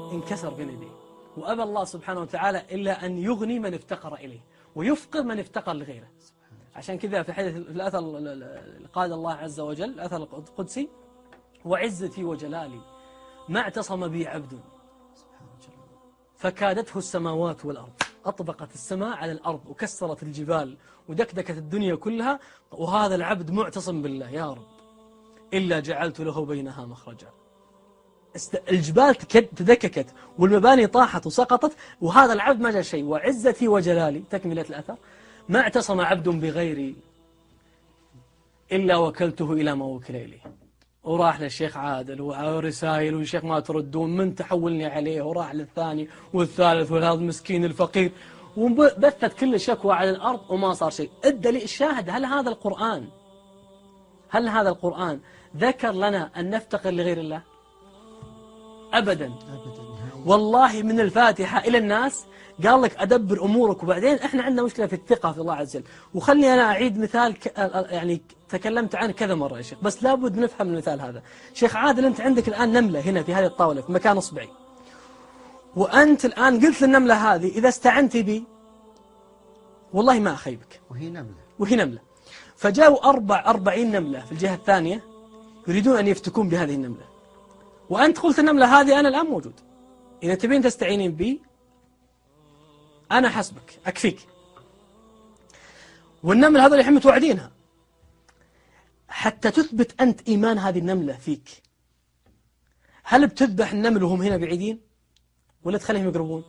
انكسر بين يديه، وأبى الله سبحانه وتعالى إلا أن يغني من افتقر إليه ويفقر من افتقر لغيره. عشان كذا في حديث في الأثر قال الله عز وجل الأثر القدسي: وعزتي وجلالي ما اعتصم بي عبد فكادته السماوات والأرض. أطبقت السماء على الأرض وكسرت الجبال ودكدكت الدنيا كلها، وهذا العبد معتصم بالله يا رب إلا جعلت له بينها مخرجا. الجبال تدككت والمباني طاحت وسقطت، وهذا العبد ما جاء شيء. وعزتي وجلالي، تكملة الأثر: ما اعتصم عبد بغيري إلا وكلته إلى ما وكل إليه. وراح للشيخ عادل ورسائل والشيخ ما تردون، من تحولني عليه، وراح للثاني والثالث وهذا المسكين الفقير، وبثت كل الشكوى على الأرض وما صار شيء. الدليل الشاهد: هل هذا القرآن ذكر لنا أن نفتقر لغير الله؟ أبدا. والله من الفاتحة إلى الناس قال لك أدبر أمورك. وبعدين إحنا عندنا مشكلة في الثقة في الله عز وجل. وخلني أنا أعيد مثال يعني تكلمت عنه كذا مرة يا شيخ، بس لابد نفهم المثال هذا. شيخ عادل، أنت عندك الآن نملة هنا في هذه الطاولة في مكان إصبعي، وأنت الآن قلت للنملة هذه إذا استعنت بي والله ما أخيبك، وهي نملة. فجاءوا 40 نملة في الجهة الثانية يريدون أن يفتكون بهذه النملة، وأنت قلت النملة هذه أنا الآن موجود، إذا تبين تستعينين بي أنا حسبك أكفيك. والنملة هذول الحين متوعدينها حتى تثبت أنت إيمان هذه النملة فيك. هل بتذبح النمل وهم هنا بعيدين ولا تخليهم يقربون؟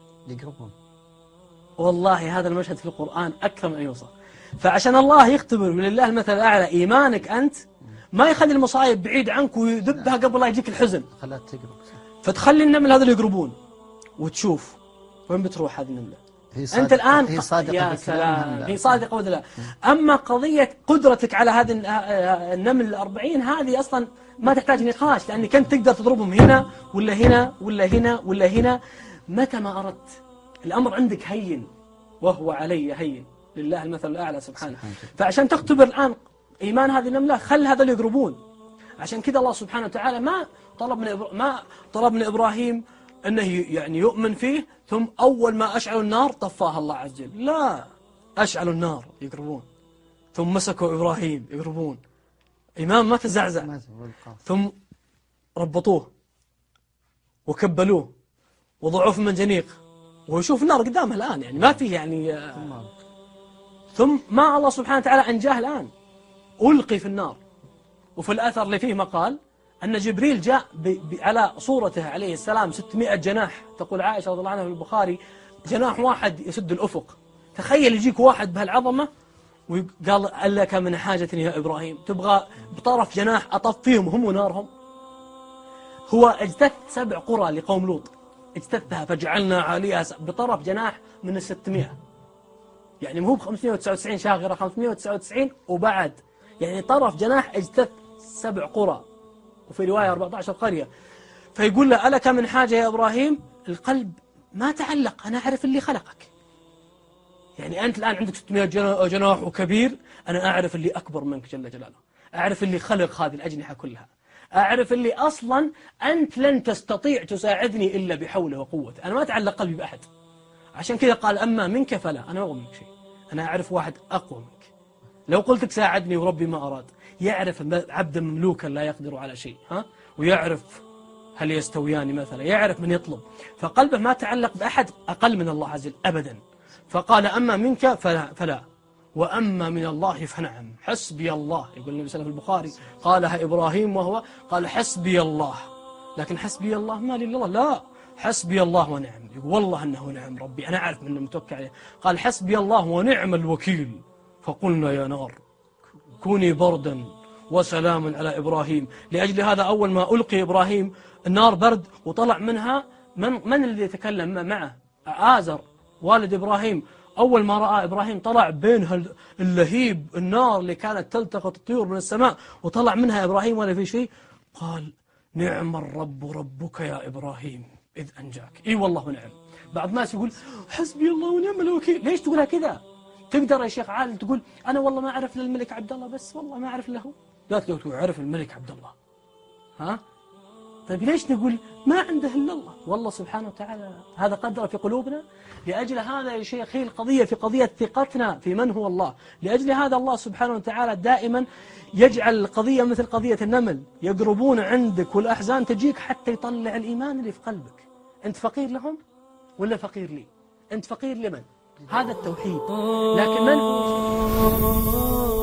والله هذا المشهد في القرآن أكثر من أن يوصف. فعشان الله يختبر ولله المثل الأعلى إيمانك أنت، ما يخلي المصايب بعيد عنك ويذبها قبل لا يجيك الحزن، فتخلي النمل هذول يقربون وتشوف وين بتروح هذه النملة. أنت الآن هي صادقة، يا سلام، هي صادقة ولا لا؟ أما قضية قدرتك على هذه النمل 40 هذه أصلا ما تحتاج نقاش، لأنك أنت تقدر تضربهم هنا ولا هنا ولا هنا ولا هنا متى ما أردت. الأمر عندك هين وهو علي هين، لله المثل الأعلى سبحانه. فعشان تختبر الآن إيمان هذه النملة خل هذول يقربون. عشان كذا الله سبحانه وتعالى ما طلب من إبراهيم أنه يعني يؤمن فيه ثم أول ما أشعلوا النار طفاها الله عز وجل، لا، أشعلوا النار يقربون، ثم مسكوا إبراهيم يقربون، إمام ما تزعزع، ثم ربطوه وكبلوه وضعوه في منجنيق ويشوف النار قدامه الآن، يعني ما فيه يعني ثم ما الله سبحانه وتعالى أنجاه الآن، ألقي في النار. وفي الأثر اللي فيه مقال أن جبريل جاء على صورته عليه السلام 600 جناح، تقول عائشة رضي الله عنها في البخاري جناح واحد يسد الأفق. تخيل يجيك واحد بهالعظمة وقال ألك من حاجة يا إبراهيم، تبغى بطرف جناح أطفيهم هم ونارهم؟ هو اجتث 7 قرى لقوم لوط، اجتثها فجعلنا عاليها بطرف جناح من 600، يعني مو ب 599 شاغرة، 599 وبعد، يعني طرف جناح اجتث 7 قرى، وفي رواية 14 قرية. فيقول له ألك من حاجة يا إبراهيم؟ القلب ما تعلق، أنا أعرف اللي خلقك. يعني أنت الآن عندك 600 جناح وكبير، أنا أعرف اللي أكبر منك جل جلاله، أعرف اللي خلق هذه الأجنحة كلها، أعرف اللي أصلا أنت لن تستطيع تساعدني إلا بحوله وقوته، أنا ما أتعلق قلبي بأحد. عشان كذا قال أما منك فلا، أنا ما أبغى منك شيء، أنا أعرف واحد أقوى منك، لو قلت لك ساعدني وربي ما أراد. يعرف عبدا مملوكا لا يقدر على شيء، ويعرف هل يستويان مثلا، يعرف من يطلب، فقلبه ما تعلق بأحد أقل من الله عز وجل أبدا. فقال أما منك فلا وأما من الله فنعم، حسبي الله. يقول النبي صلى الله عليه وسلم في البخاري قالها إبراهيم وهو قال حسبي الله، لكن حسبي الله ما لله، لا، حسبي الله ونعم. يقول والله أنه نعم ربي، أنا أعرف من المتوكل عليه. قال حسبي الله ونعم الوكيل. فقلنا يا نار كوني بردا وسلاما على إبراهيم. لأجل هذا أول ما ألقي إبراهيم النار برد وطلع منها من الذي يتكلم معه؟ آزر والد إبراهيم. أول ما رأى إبراهيم طلع بينها اللهيب النار اللي كانت تلتقط الطيور من السماء، وطلع منها إبراهيم ولا في شيء. قال نعم الرب ربك يا إبراهيم إذ أنجاك. إي والله نعم. بعض الناس يقول حسبي الله ونعم الوكيل. ليش تقولها كذا؟ تقدر يا شيخ عالم تقول أنا والله ما أعرف للملك عبد الله، بس والله ما أعرف له. لا تقول أعرف الملك عبد الله، طيب ليش نقول ما عنده إلا الله؟ والله سبحانه وتعالى هذا قدر في قلوبنا. لأجل هذا يا شيخ هي القضية في قضية ثقتنا في من هو الله. لأجل هذا الله سبحانه وتعالى دائما يجعل القضية مثل قضية النمل، يقربون عندك والأحزان تجيك حتى يطلع الإيمان اللي في قلبك. أنت فقير لهم ولا فقير لي؟ أنت فقير لمن؟ هذا التوحيد. لكن من هو